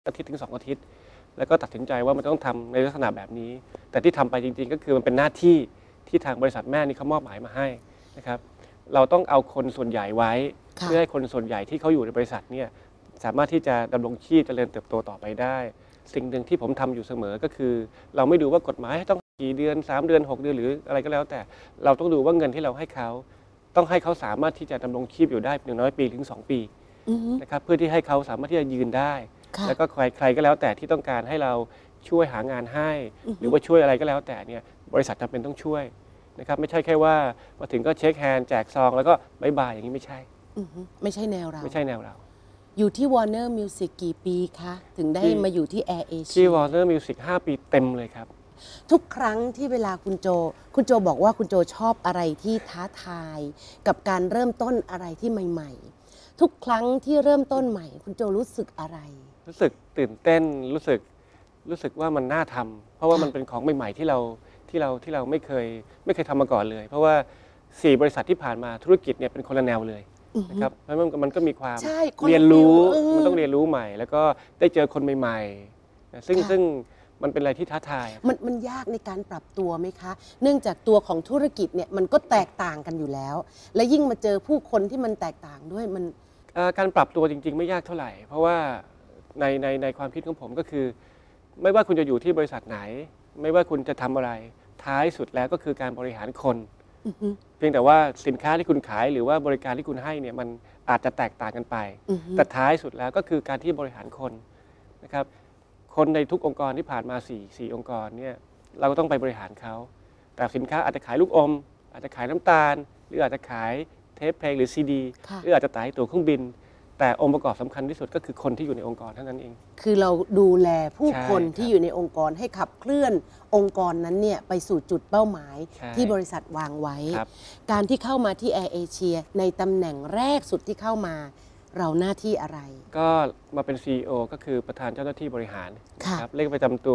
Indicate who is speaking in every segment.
Speaker 1: อาทิตย์ถึง2อาทิตย์แล้วก็ตัดสินใจว่ามันต้องทำในลักษณะแบบนี้แต่ที่ทำไปจริงๆก็คือมันเป็นหน้าที่ที่ทางบริษัทแม่นี่เขามอบหมายมาให้นะครับเราต้องเอาคนส่วนใหญ่ไว้เพื่อให้คนส่วนใหญ่ที่เขาอยู่ในบริษัทเนี่ยสามารถที่จะดำรงชีพเจริญเติบโตต่อไปได้สิ่งหนึ่งที่ผมทำอยู่เสมอก็คือเราไม่ดูว่ากฎหมายต้องกี่เดือน3เดือน6เดือนหรืออะไรก็แล้วแต่เราต้องดูว่าเงินที่เราให้เขาต้องให้เขาสามารถที่จะดำรงชีพอยู่ได้อย่างน้อยปีถึง2ปีนะครับเพื่อที่ให้เขาสามารถที่จะยืนได้แล้วก็ใครก็แล้วแต่ที่ต้องการให้เราช่วยหางานให้หรือว่าช่วยอะไรก็แล้วแต่เนี่ยบริษัทจำเป็นต้องช่วยนะครับไม่ใช่แค่ว่ามาถึงก็เช็คแฮนด์แจกซองแล้วก็บายบายอย่างนี้ไม่ใช่
Speaker 2: ไม่ใช่แนวเรา
Speaker 1: ไม่ใช่แนวเรา
Speaker 2: อยู่ที่ Warner Music กี่ปีคะถึงได้มาอยู่ที่ Air Asia
Speaker 1: ที่ Warner Music 5 ปีเต็มเลยครับ
Speaker 2: ทุกครั้งที่เวลาคุณโจบอกว่าคุณโจชอบอะไรที่ท้าทายกับการเริ่มต้นอะไรที่ใหม่ๆทุกครั้งที่เริ่มต้นใหม่คุณโจรู้สึกอะไร
Speaker 1: รู้สึกตื่นเต้นรู้สึกว่ามันน่าทำเพราะว่ามันเป็นของใหม่ๆที่เราไม่เคยทำมาก่อนเลยเพราะว่า4บริษัทที่ผ่านมาธุรกิจเนี่ยเป็นคนละแนวเลยนะครับเพราะมันก็มีความเรียนรู้มันต้องเรียนรู้ใหม่แล้วก็ได้เจอคนใหม่ๆซึ่งมันเป็นอะไรที่ท้าทาย
Speaker 2: มันยากในการปรับตัวไหมคะเนื่องจากตัวของธุรกิจเนี่ยมันก็แตกต่างกันอยู่แล้วและยิ่งมาเจอผู้คนที่มันแตกต่างด้วยมัน
Speaker 1: การปรับตัวจริงๆไม่ยากเท่าไหร่เพราะว่าในความคิดของผมก็คือไม่ว่าคุณจะอยู่ที่บริษัทไหนไม่ว่าคุณจะทำอะไรท้ายสุดแล้วก็คือการบริหารคนเพียงแต่ว่าสินค้าที่คุณขายหรือว่าบริการที่คุณให้เนี่ยมันอาจจะแตกต่างกันไปแต่ท้ายสุดแล้วก็คือการที่บริหารคนนะครับคนในทุกองค์กรที่ผ่านมา4องค์กรเนี่ยเราก็ต้องไปบริหารเขาแต่สินค้าอาจจะขายลูกอมอาจจะขายน้ำตาลหรืออาจจะขายเทปเพลงหรือซีดีหรืออาจจะขายตั๋วเครื่องบินแต่องค์ประกอบสำคัญที่สุดก็คือคนที่อยู่ในองค์กรเท่านั้นเอง
Speaker 2: คือเราดูแลผู้คนที่อยู่ในองค์กรให้ขับเคลื่อนองค์กรนั้นเนี่ยไปสู่จุดเป้าหมายที่บริษัทวางไว้การที่เข้ามาที่ Air Asia ในตำแหน่งแรกสุดที่เข้ามาเราหน้าที่อะไร
Speaker 1: ก็มาเป็น CEO ก็คือประธานเจ้าหน้าที่บริหารครับเลขประจำตัว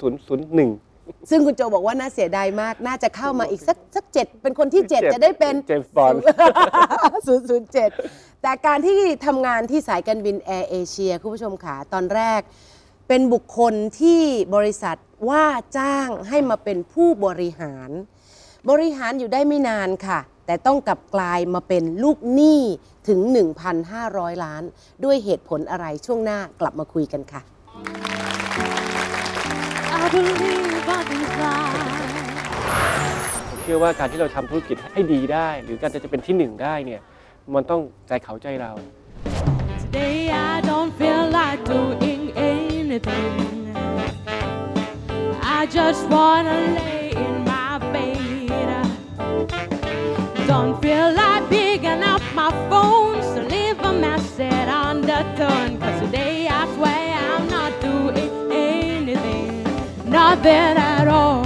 Speaker 1: 0001
Speaker 2: ซึ่งคุณโจบอกว่าน่าเสียดายมากน่าจะเข้ามาอีกสัก7เป็นคนที่7จะได้เป็น
Speaker 1: เจมส์บอนด์
Speaker 2: 007แต่การที่ทำงานที่สายการบินแอร์เอเชียคุณผู้ชมค่ะตอนแรกเป็นบุคคลที่บริษัทว่าจ้างให้มาเป็นผู้บริหารอยู่ได้ไม่นานค่ะแต่ต้องกลับกลายมาเป็นลูกหนี้ถึง 1,500 ล้านด้วยเหตุผลอะไรช่วงหน้ากลับมาคุยกันค่ะ
Speaker 1: ผมเชื่อว่าการที่เราทำธุรกิจให้ดีได้หรือการจะเป็นที่1ได้เนี่ยมันต้องใจเขาใจเรา
Speaker 3: Today I don't feel like doing anything I just wanna lay in my bed Don't feel like picking up my phone So leave a message on the tone Cause today I swear I'm not doing anything Nothing at all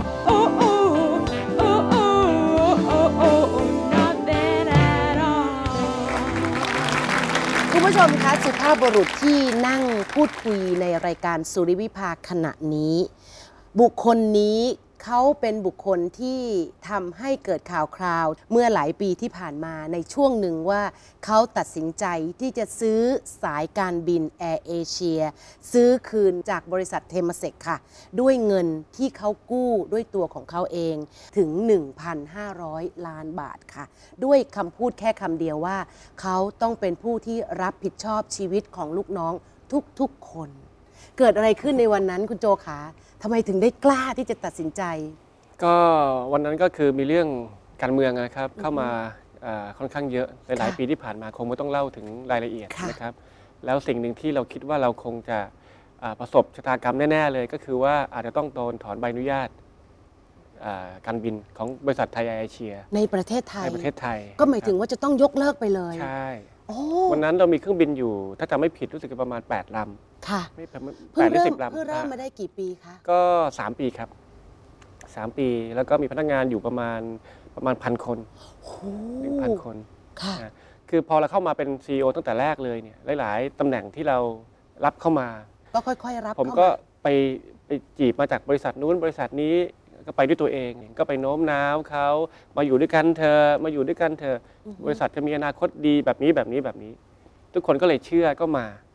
Speaker 2: คุณผู้ชมคะสุภาพบุรุษที่นั่งพูดคุยในรายการสุริวิภาขณะนี้บุคคลนี้เขาเป็นบุคคลที่ทำให้เกิดข่าวคราวเมื่อหลายปีที่ผ่านมาในช่วงหนึ่งว่าเขาตัดสินใจที่จะซื้อสายการบินแอร์เอเชียซื้อคืนจากบริษัทเทมเซกค่ะด้วยเงินที่เขากู้ด้วยตัวของเขาเองถึง 1,500 ล้านบาทค่ะด้วยคำพูดแค่คำเดียวว่าเขาต้องเป็นผู้ที่รับผิดชอบชีวิตของลูกน้องทุกๆคนเกิดอะไรขึ้นในวันนั้นคุณโจคะทำไมถึงได้กล้าที่จะตัดสินใจ
Speaker 1: ก็วันนั้นก็คือมีเรื่องการเมืองนะครับเข้ามาค่อนข้างเยอะหลายปีที่ผ่านมาคงไม่ต้องเล่าถึงรายละเอียดนะครับแล้วสิ่งหนึ่งที่เราคิดว่าเราคงจะประสบชะตากรรมแน่ๆเลยก็คือว่าอาจจะต้องโดนถอนใบอนุญาตการบินของบริษัทไทยแอร์เอเชีย
Speaker 2: ในประเทศไทยก็หมายถึงว่าจะต้องยกเลิกไปเลย
Speaker 1: ใช่วันนั้นเรามีเครื่องบินอยู่ถ้าจำไม่ผิดรู้สึกประมาณ8 ลำ
Speaker 2: ค่ะ
Speaker 1: 8 หรือ 10 ลำ
Speaker 2: เพิ่งเริ่มมาได้กี่ปีคะ
Speaker 1: ก็3 ปีครับ3 ปีแล้วก็มีพนักงานอยู่ประมาณ1,000 คน1,000 คน
Speaker 2: ค่ะ
Speaker 1: คือพอเราเข้ามาเป็น CEO ตั้งแต่แรกเลยเนี่ยหลายๆตำแหน่งที่เรารับเข้ามา
Speaker 2: ก็ค่อยๆรับ
Speaker 1: ผมก็ไปจีบมาจากบริษัทนู้นบริษัทนี้ก็ไปด้วยตัวเองก็ไปโน้มน้าวเขามาอยู่ด้วยกันเธอบริษัทจะมีอนาคตดีแบบนี้ทุกคนก็เลยเชื่อก็มา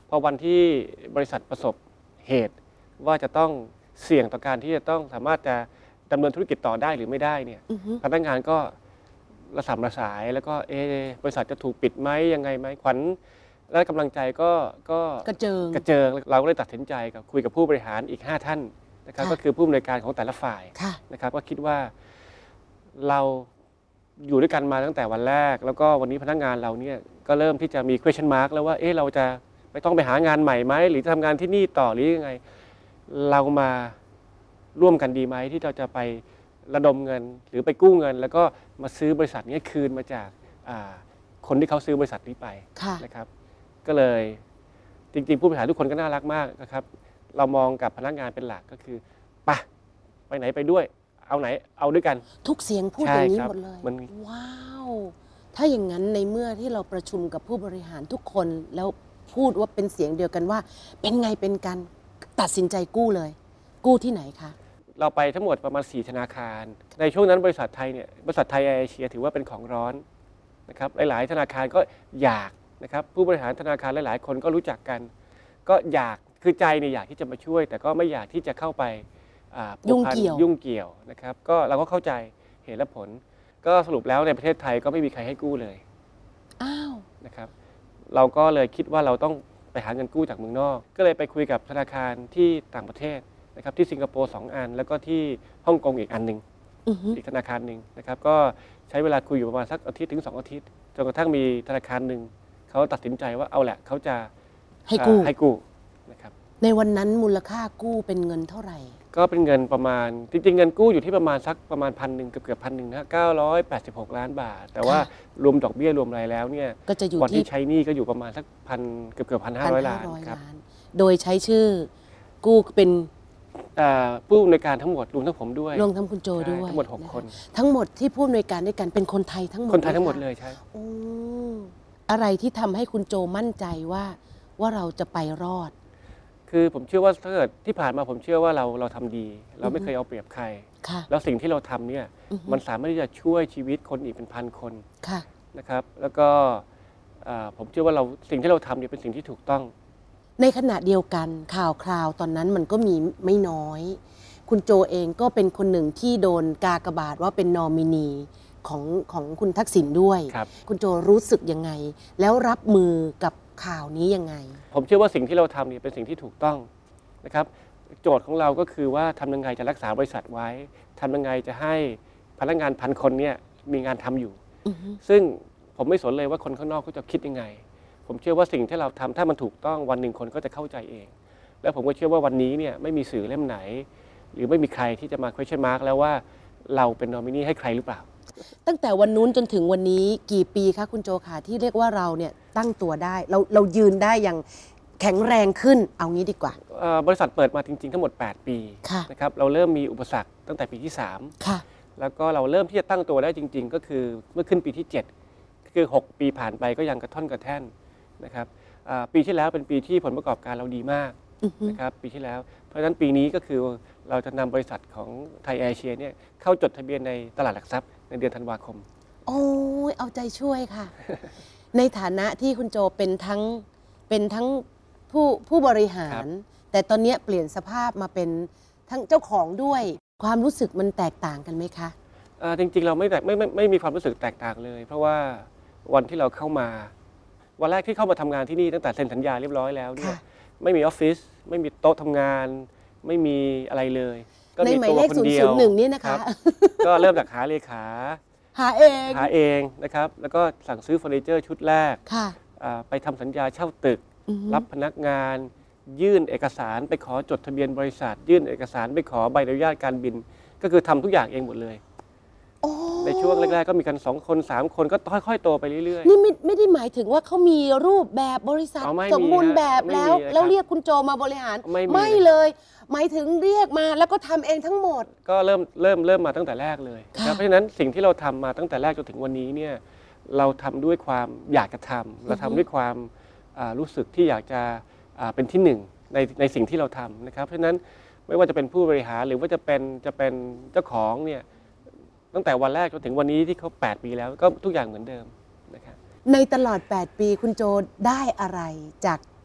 Speaker 1: พอวันที่บริษัทประสบเหตุว่าจะต้องเสี่ยงต่อการที่จะต้องสามารถจะดำเนินธุรกิจต่อได้หรือไม่ได้เนี่ยพนักงานก็ระสำระสายแล้วก็บริษัทจะถูกปิดไหมยังไงไหมขวัญและกำลังใจก็
Speaker 2: กระเจิง
Speaker 1: เราก็เลยตัดสินใจกับคุยกับผู้บริหารอีก5ท่านนะครับก็คือผู้อำนวยการของแต่ละฝ่ายนะครับก็คิดว่าเราอยู่ด้วยกันมาตั้งแต่วันแรกแล้วก็วันนี้พนักงานเราเนี่ยก็เริ่มที่จะมี question mark แล้วว่าเราจะไม่ต้องไปหางานใหม่ไหมหรือจะทำงานที่นี่ต่อหรือยังไงเรามาร่วมกันดีไหมที่เราจะไประดมเงินหรือไปกู้เงินแล้วก็มาซื้อบริษัทนี้คืนมาจากคนที่เขาซื้อบริษัทนี้ไปนะครับก็เลยจริงๆผู้บริหารทุกคนก็น่ารักมากนะครับเรามองกับพนักงานเป็นหลักก็คือไปไหนไปด้วยเอาไหนเอาด้วยกัน
Speaker 2: ทุกเสียงพูดอย่างนี้หมดเลยว้าวถ้าอย่างนั้นในเมื่อที่เราประชุมกับผู้บริหารทุกคนแล้วพูดว่าเป็นเสียงเดียวกันว่าเป็นไงเป็นกันตัดสินใจกู้เลยกู้ที่ไหนคะ
Speaker 1: เราไปทั้งหมดประมาณ4ธนาคารในช่วงนั้นบริษัทไทยเนี่ยบริษัทไทยแอร์เอเชียถือว่าเป็นของร้อนนะครับหลายๆธนาคารก็อยากนะครับผู้บริหารธนาคารหลายๆคนก็รู้จักกันก็อยากคือใจเนี่ยอยากที่จะมาช่วยแต่ก็ไม่อยากที่จะเข้าไป
Speaker 2: ยุ่งเ
Speaker 1: กี่ยวนะครับก็เราก็เข้าใจเหตุและผลก็สรุปแล้วในประเทศไทยก็ไม่มีใครให้กู้เลยนะครับเราก็เลยคิดว่าเราต้องไปหาเงินกู้จากเมืองนอกก็เลยไปคุยกับธนาคารที่ต่างประเทศนะครับที่สิงคโปร์2 อันแล้วก็ที่ฮ่องกงอีกอันหนึ่งอีกธนาคารหนึ่งนะครับก็ใช้เวลาคุยอยู่ประมาณสักอาทิตย์ถึง2 อาทิตย์จนกระทั่งมีธนาคารหนึ่งเขาตัดสินใจว่าเอาแหละเขาจะ
Speaker 2: ให้กู้
Speaker 1: นะครับ
Speaker 2: ในวันนั้นมูลค่ากู้เป็นเงินเท่าไหร่
Speaker 1: ก็เป็นเงินประมาณจริงๆเงินกู้อยู่ที่ประมาณสักประมาณ1,000เกือบ1,000นะ986 ล้านบาทแต่ว่ารวมดอกเบี้ยรวมอะไรแล้วเนี่ย
Speaker 2: ก็จะอยู่
Speaker 1: วันที่ใช้หนี้ก็อยู่ประมาณสักเกือบ1,500 ล้านครับ
Speaker 2: โดยใช้ชื่อกู้เป็น
Speaker 1: ผู้อำนวยการทั้งหมดรวมทั้งผมด้วย
Speaker 2: รวมทั้งคุณโจด้วย
Speaker 1: ทั้งหมด6 คน
Speaker 2: ทั้งหมดที่ผู้อำนวยการด้วยกันเป็นคนไทยทั้งหมด
Speaker 1: คนไทยทั้งหมดเลยใช่
Speaker 2: อะไรที่ทำให้คุณโจมั่นใจว่าเราจะไปรอด
Speaker 1: คือผมเชื่อว่าถ้าเกิดที่ผ่านมาผมเชื่อว่าเราทำดีเราไม่เคยเอาเปรียบใครแล้วสิ่งที่เราทำเนี่ยมันสามารถที่จะช่วยชีวิตคนอีกเป็นพันคนนะครับแล้วก็ผมเชื่อว่าสิ่งที่เราทำเนี่ยเป็นสิ่งที่ถูกต้อง
Speaker 2: ในขณะเดียวกันข่าวคราวตอนนั้นมันก็มีไม่น้อยคุณโจเองก็เป็นคนหนึ่งที่โดนกากบาทว่าเป็นนอมินีของคุณทักษิณด้วยคุณโจรู้สึกยังไงแล้วรับมือกับข่าวนี้ยังไง
Speaker 1: ผมเชื่อว่าสิ่งที่เราทำเนี่ยเป็นสิ่งที่ถูกต้องนะครับโจทย์ของเราก็คือว่าทำยังไงจะรักษาบริษัทไว้ทำยังไงจะให้พนักงาน1,000 คนเนี่ยมีงานทำอยู่ซึ่งผมไม่สนเลยว่าคนข้างนอกเขาจะคิดยังไงผมเชื่อว่าสิ่งที่เราทำถ้ามันถูกต้องวันหนึ่งคนก็จะเข้าใจเองแล้วผมก็เชื่อว่าวันนี้เนี่ยไม่มีสื่อเล่มไหนหรือไม่มีใครที่จะมา question mark แล้วว่าเราเป็นนอมินีให้ใครหรือเปล่า
Speaker 2: ตั้งแต่วันนู้นจนถึงวันนี้กี่ปีคะคุณโจค่ะที่เรียกว่าเราเนี่ยตั้งตัวได้เรายืนได้อย่างแข็งแรงขึ้นเอางี้ดีกว่า
Speaker 1: บริษัทเปิดมาจริงๆทั้งหมด8 ปีนะครับเราเริ่มมีอุปสรรคตั้งแต่ปีที่3แล้วก็เราเริ่มที่จะตั้งตัวได้จริงๆก็คือเมื่อขึ้นปีที่7คือ6 ปีผ่านไปก็ยังกระท่อนกระแท่นนะครับปีที่แล้วเป็นปีที่ผลประกอบการเราดีมากนะครับปีที่แล้วเพราะฉะนั้นปีนี้ก็คือเราจะนำบริษัทของไทยแอร์เอเชียเนี่ยเข้าจดทะเบียนในตลาดหลักทรัพย์ในเดือนธันวาคม
Speaker 2: โอ้ยเอาใจช่วยค่ะ ในฐานะที่คุณโจเป็นทั้งผู้บริหารแต่ตอนนี้เปลี่ยนสภาพมาเป็นทั้งเจ้าของด้วยความรู้สึกมันแตกต่างกันไหมคะ
Speaker 1: จริงๆเราไม่มีความรู้สึกแตกต่างเลยเพราะว่าวันที่เราเข้ามาวันแรกที่เข้ามาทำงานที่นี่ตั้งแต่เซ็นสัญญาเรียบร้อยแล้วเนี่ยไม่มีออฟฟิศไม่มีโต๊ะทำงานไม่มีอะไรเลย
Speaker 2: ก็มีตัวคนเดียวนี่นะคะ
Speaker 1: ก็เริ่มจากหาเลขา
Speaker 2: หาเอง
Speaker 1: นะครับแล้วก็สั่งซื้อเฟอร์นิเจอร์ชุดแรกไปทำสัญญาเช่าตึกรับพนักงานยื่นเอกสารไปขอจดทะเบียนบริษัทยื่นเอกสารไปขอใบอนุญาตการบินก็คือทำทุกอย่างเองหมดเลยในช่วงแรกๆก็มีกัน2 คน 3 คนก็ค่อยๆโตไปเรื่อย
Speaker 2: ๆนี่ไม่ได้หมายถึงว่าเขามีรูปแบบบริษัทสมบูรณ์แบบแล้วเรียกคุณโจมาบริหารไม่เลยหมายถึงเรียกมาแล้วก็ทำเองทั้งหมด
Speaker 1: ก็เริ่มมาตั้งแต่แรกเลยเพราะฉะนั้นสิ่งที่เราทำมาตั้งแต่แรกจนถึงวันนี้เนี่ยเราทำด้วยความอยากจะทำเราทำด้วยความรู้สึกที่อยากจะเป็นที่1ในสิ่งที่เราทำนะครับเพราะฉะนั้นไม่ว่าจะเป็นผู้บริหารหรือว่าจะเป็นเจ้าของเนี่ยตั้งแต่วันแรกจนถึงวันนี้ที่เขา8 ปีแล้วก็ทุกอย่างเหมือนเดิมนะครับ
Speaker 2: ในตลอด8 ปีคุณโจได้อะไรจาก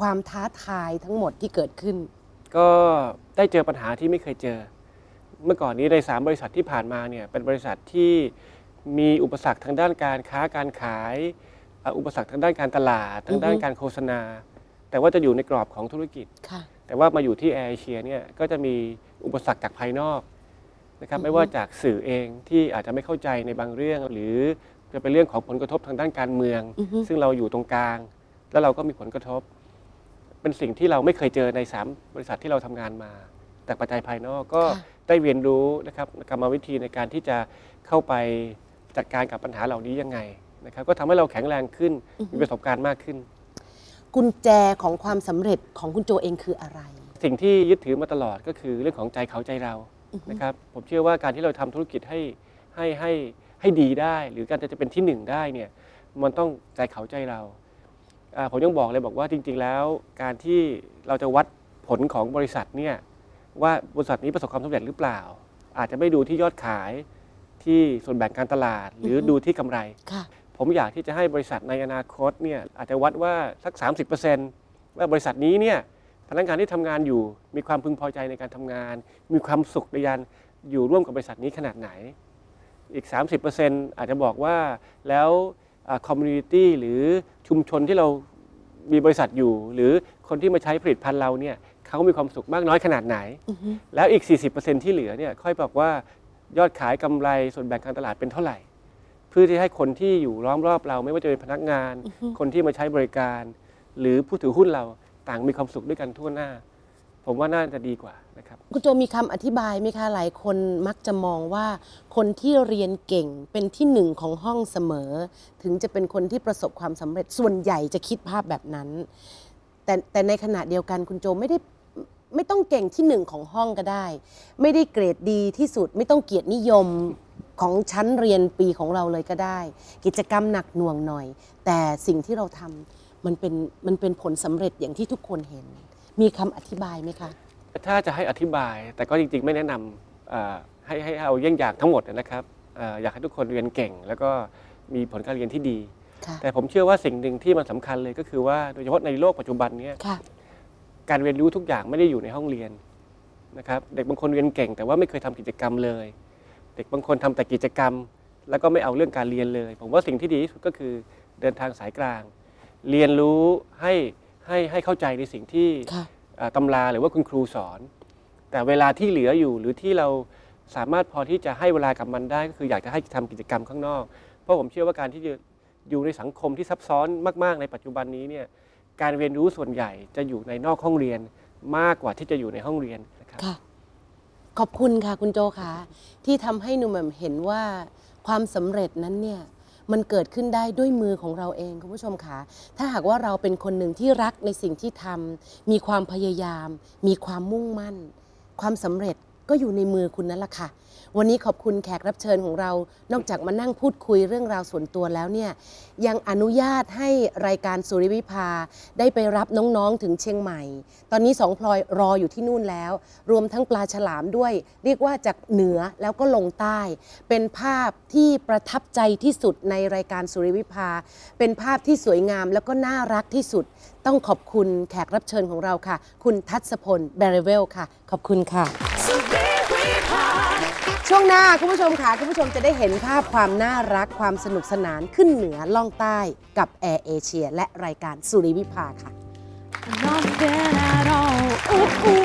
Speaker 2: ความท้าทายทั้งหมดที่เกิดขึ้น
Speaker 1: ก็ได้เจอปัญหาที่ไม่เคยเจอ เมื่อก่อนนี้ใน3บริษัทที่ผ่านมาเนี่ยเป็นบริษัทที่มีอุปสรรคทางด้านการค้าการขายอุปสรรคทางด้านการตลาดทางด้านการโฆษณา แต่ว่าจะอยู่ในกรอบของธุรกิจแต่ว่ามาอยู่ที่แอร์เอเชียเนี่ยก็จะมีอุปสรรคจากภายนอกนะครับไม่ว่าจากสื่อเองที่อาจจะไม่เข้าใจในบางเรื่องหรือจะเป็นเรื่องของผลกระทบทางด้านการเมือง ซึ่งเราอยู่ตรงกลางแล้วเราก็มีผลกระทบเป็นสิ่งที่เราไม่เคยเจอใน3บริษัทที่เราทำงานมาแต่ปัจจัยภายนอกก็ได้เรียนรู้นะครับกรรมวิธีในการที่จะเข้าไปจัดการกับปัญหาเหล่านี้ยังไงนะครับก็ทำให้เราแข็งแรงขึ้นมีประสบการณ์มากขึ้น
Speaker 2: กุญแจของความสำเร็จของคุณโจเองคืออะไร
Speaker 1: สิ่งที่ยึดถือมาตลอดก็คือเรื่องของใจเขาใจเรานะครับผมเชื่อว่าการที่เราทำธุรกิจให้ดีได้หรือการจะเป็นที่1ได้เนี่ยมันต้องใจเขาใจเราผมยังบอกเลยบอกว่าจริงๆแล้วการที่เราจะวัดผลของบริษัทเนี่ยว่าบริษัทนี้ประสบความสำเร็จหรือเปล่าอาจจะไม่ดูที่ยอดขายที่ส่วนแบ่งการตลาดหรือดูที่กำไรผมอยากที่จะให้บริษัทในอนาคตเนี่ยอาจจะวัดว่าสัก 30% ว่าบริษัทนี้เนี่ยพนักงานที่ทำงานอยู่มีความพึงพอใจในการทำงานมีความสุขในการอยู่ร่วมกับบริษัทนี้ขนาดไหนอีก 30% อาจจะบอกว่าแล้วคอมมูนิตี้หรือชุมชนที่เรามีบริษัทอยู่หรือคนที่มาใช้ผลิตภัณฑ์เราเนี่ยเขามีความสุขมากน้อยขนาดไหนแล้วอีก 40% ที่เหลือเนี่ยค่อยบอกว่ายอดขายกำไรส่วนแบ่งการตลาดเป็นเท่าไหร่เพื่อที่ให้คนที่อยู่ล้อมรอบเราไม่ว่าจะเป็นพนักงานคนที่มาใช้บริการหรือผู้ถือหุ้นเราต่างมีความสุขด้วยกันทั่วหน้าผมว่าน่าจะดีกว่านะครับ
Speaker 2: คุณโจมีคำอธิบายไหมคะหลายคนมักจะมองว่าคนที่เรียนเก่งเป็นที่1ของห้องเสมอถึงจะเป็นคนที่ประสบความสำเร็จส่วนใหญ่จะคิดภาพแบบนั้นแต่ในขณะเดียวกันคุณโจไม่ต้องเก่งที่1ของห้องก็ได้ไม่ได้เกรดดีที่สุดไม่ต้องเกียรตินิยมของชั้นเรียนปีของเราเลยก็ได้กิจกรรมหนักหน่วงหน่อยแต่สิ่งที่เราทำมันเป็นผลสำเร็จอย่างที่ทุกคนเห็นมีคำอธิบายไหมคะ
Speaker 1: ถ้าจะให้อธิบายแต่ก็จริงๆไม่แนะนำให้เอาเยี่ยงอย่างทั้งหมดนะครับอยากให้ทุกคนเรียนเก่งแล้วก็มีผลการเรียนที่ดีแต่ผมเชื่อว่าสิ่งหนึ่งที่มันสำคัญเลยก็คือว่าโดยเฉพาะในโลกปัจจุบันนี้การเรียนรู้ทุกอย่างไม่ได้อยู่ในห้องเรียนนะครับเด็กบางคนเรียนเก่งแต่ว่าไม่เคยทำกิจกรรมเลยเด็กบางคนทำแต่กิจกรรมแล้วก็ไม่เอาเรื่องการเรียนเลยผมว่าสิ่งที่ดีที่สุดก็คือเดินทางสายกลางเรียนรู้ให้เข้าใจในสิ่งที่ตำราหรือว่าคุณครูสอนแต่เวลาที่เหลืออยู่หรือที่เราสามารถพอที่จะให้เวลากับมันได้ก็คืออยากจะให้ทำกิจกรรมข้างนอกเพราะผมเชื่อว่าการที่จะอยู่ในสังคมที่ซับซ้อนมากๆในปัจจุบันนี้เนี่ยการเรียนรู้ส่วนใหญ่จะอยู่ในนอกห้องเรียนมากกว่าที่จะอยู่ในห้องเรียนนะครับ
Speaker 2: ขอบคุณค่ะคุณโจค่ะที่ทำให้หนูแหม่มเห็นว่าความสำเร็จนั้นเนี่ยมันเกิดขึ้นได้ด้วยมือของเราเองคุณผู้ชมค่ะถ้าหากว่าเราเป็นคนหนึ่งที่รักในสิ่งที่ทำมีความพยายามมีความมุ่งมั่นความสำเร็จก็อยู่ในมือคุณนั่นแหละค่ะวันนี้ขอบคุณแขกรับเชิญของเรานอกจากมานั่งพูดคุยเรื่องราวส่วนตัวแล้วเนี่ยยังอนุญาตให้รายการสุริวิภาได้ไปรับน้องๆถึงเชียงใหม่ตอนนี้2 พลอยรออยู่ที่นู่นแล้วรวมทั้งปลาฉลามด้วยเรียกว่าจากเหนือแล้วก็ลงใต้เป็นภาพที่ประทับใจที่สุดในรายการสุริวิภาเป็นภาพที่สวยงามแล้วก็น่ารักที่สุดต้องขอบคุณแขกรับเชิญของเราค่ะคุณทัศพลแบรเวลค่ะขอบคุณค่ะช่วงหน้าคุณผู้ชมค่ะคุณผู้ชมจะได้เห็นภาพความน่ารักความสนุกสนานขึ้นเหนือล่องใต้กับแอร์เอเชียและรายการสุริวิภาค่ะ